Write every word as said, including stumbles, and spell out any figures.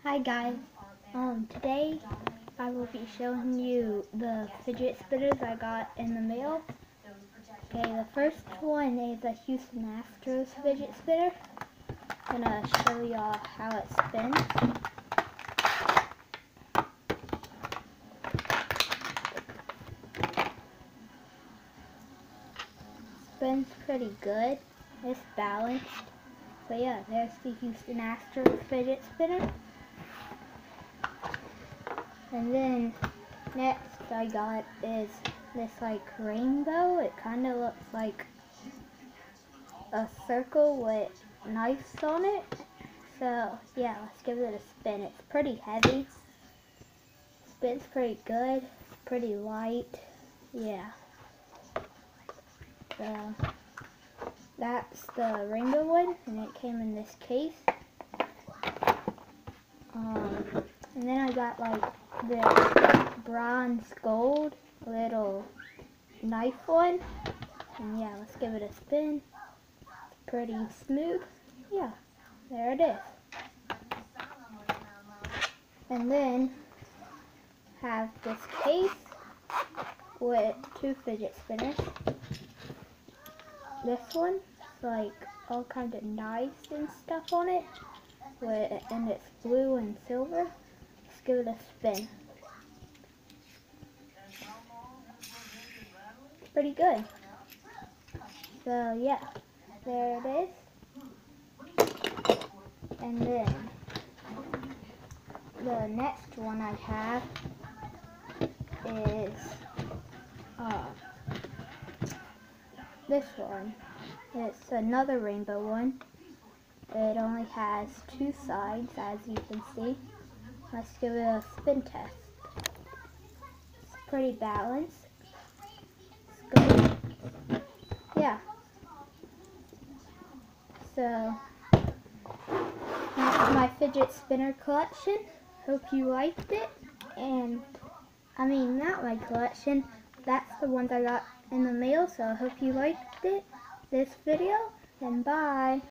Hi guys, um, today I will be showing you the fidget spinners I got in the mail. Okay, the first one is a Houston Astros fidget spinner. I'm gonna show y'all how it spins. Spins pretty good. It's balanced. So yeah, there's the Houston Astros fidget spinner. And then next I got is this like rainbow. It kind of looks like a circle with knives on it. So yeah, let's give it a spin. It's pretty heavy. Spins pretty good. Pretty light. Yeah. So that's the rainbow one, and it came in this case. Um, and then I got like this bronze gold little knife one. And yeah, let's give it a spin. It's pretty smooth. Yeah, there it is. And then have this case with two fidget spinners. This one, like all kinds of knives and stuff on it, with, and it's blue and silver. Let's give it a spin. It's pretty good. So yeah, there it is. And then the next one I have is uh, this one. It's another rainbow one. It only has two sides, as you can see. Let's give it a spin test. It's pretty balanced. It's good. Yeah. So that's my fidget spinner collection. Hope you liked it. And I mean, not my collection. That's the ones I got in the mail. So I hope you liked it. This video. And bye.